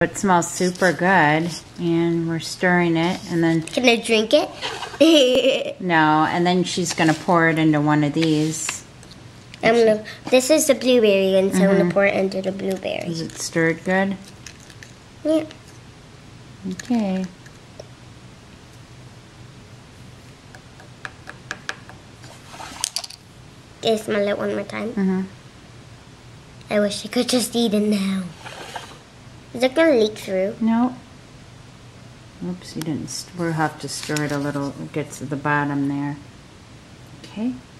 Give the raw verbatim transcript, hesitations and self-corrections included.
It smells super good, and we're stirring it, and then... Can I drink it? No, and then she's gonna pour it into one of these. I'm gonna, this is the blueberry, and so Mm-hmm. I'm gonna pour it into the blueberry. Is it stirred good? Yeah. Okay. Can I smell it one more time? Mm-hmm. I wish I could just eat it now. Is it gonna leak through? No. Oops, you didn't. St we'll have to stir it a little. It gets to the bottom there. Okay.